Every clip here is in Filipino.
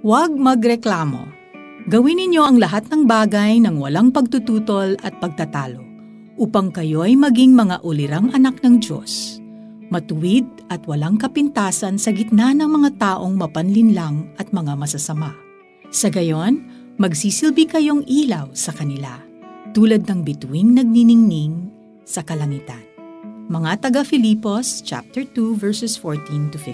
Huwag magreklamo. Gawin ninyo ang lahat ng bagay ng walang pagtututol at pagtatalo, upang kayo'y maging mga ulirang anak ng Diyos, matuwid at walang kapintasan sa gitna ng mga taong mapanlinlang at mga masasama. Sa gayon, magsisilbi kayong ilaw sa kanila, tulad ng bituing nagniningning sa kalangitan. Mga taga-Filipos, chapter 2, verses 14 to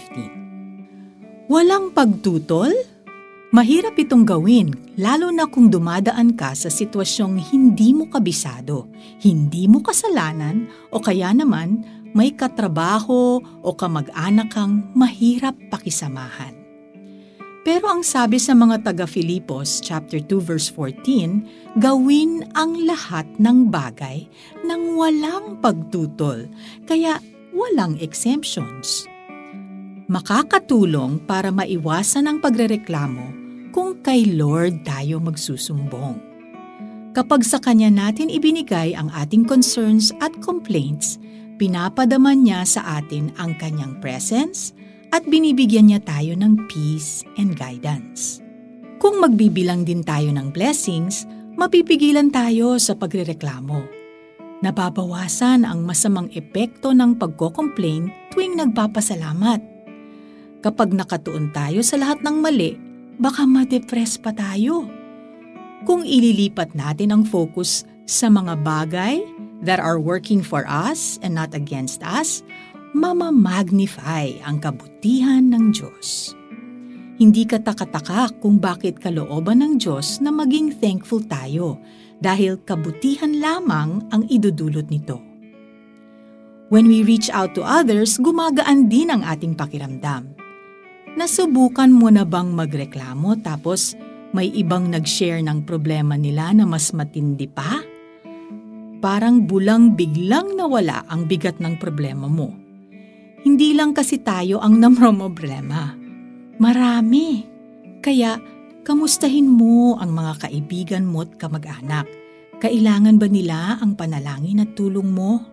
15. Walang pagtutol? Mahirap itong gawin, lalo na kung dumadaan ka sa sitwasyong hindi mo kabisado, hindi mo kasalanan, o kaya naman may katrabaho o kamag-anak kang mahirap pakisamahan. Pero ang sabi sa mga taga-Filipos, chapter 2, verse 14, gawin ang lahat ng bagay nang walang pagtutol, kaya walang exemptions. Makakatulong para maiwasan ang pagrereklamo kung kay Lord tayo magsusumbong. Kapag sa Kanya natin ibinigay ang ating concerns at complaints, pinapadaman niya sa atin ang Kanyang presence at binibigyan niya tayo ng peace and guidance. Kung magbibilang din tayo ng blessings, mapipigilan tayo sa pagrereklamo. Nababawasan ang masamang epekto ng pagko-complain tuwing nagpapasalamat. Kapag nakatuon tayo sa lahat ng mali, baka ma-depress pa tayo. Kung ililipat natin ang focus sa mga bagay that are working for us and not against us, mamamagnify ang kabutihan ng Diyos. Hindi ka takataka kung bakit kalooban ng Diyos na maging thankful tayo dahil kabutihan lamang ang idudulot nito. When we reach out to others, gumagaan din ang ating pakiramdam. Nasubukan mo na bang magreklamo tapos may ibang nag-share ng problema nila na mas matindi pa? Parang bulang biglang nawala ang bigat ng problema mo. Hindi lang kasi tayo ang namromoblema. Marami. Kaya, kamustahin mo ang mga kaibigan mo at kamag-anak. Kailangan ba nila ang panalangin at tulong mo?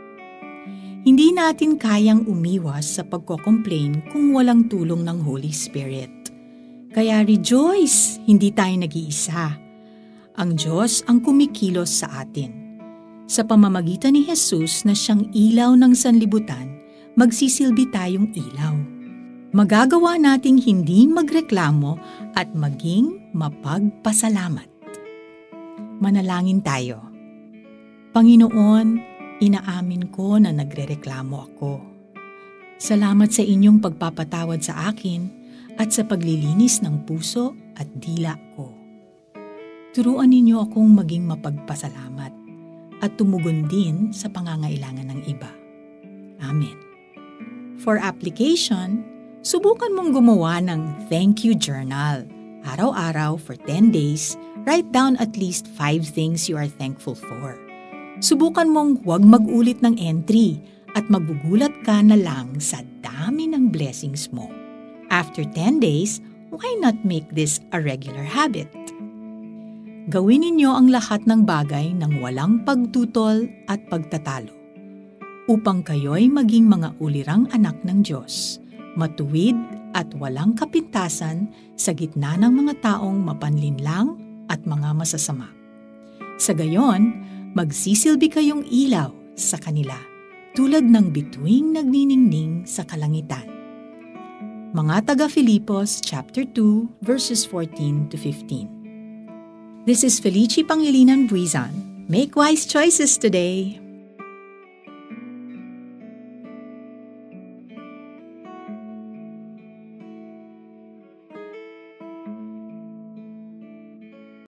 Hindi natin kayang umiwas sa pagko-complain kung walang tulong ng Holy Spirit. Kaya rejoice, hindi tayo nag-iisa. Ang Diyos ang kumikilos sa atin. Sa pamamagitan ni Jesus na siyang ilaw ng sanlibutan, magsisilbi tayong ilaw. Magagawa nating hindi magreklamo at maging mapagpasalamat. Manalangin tayo. Panginoon, inaamin ko na nagrereklamo ako. Salamat sa inyong pagpapatawad sa akin at sa paglilinis ng puso at dila ko. Turuan ninyo akong maging mapagpasalamat at tumugon din sa pangangailangan ng iba. Amen. For application, subukan mong gumawa ng thank you journal. Araw-araw for 10 days, write down at least 5 things you are thankful for. Subukan mong huwag mag-ulit ng entry at magugulat ka na lang sa dami ng blessings mo. After 10 days, why not make this a regular habit? Gawin ninyo ang lahat ng bagay ng walang pagtutol at pagtatalo, upang kayo'y maging mga ulirang anak ng Diyos, matuwid at walang kapintasan sa gitna ng mga taong mapanlinlang at mga masasama. Sa gayon, magsisilbi kayong ilaw sa kanila, tulad ng bituing nagniningning sa kalangitan. Mga taga-Filipos, chapter 2, verses 14 to 15. This is Felicie Pangilinan Buizan. Make wise choices today.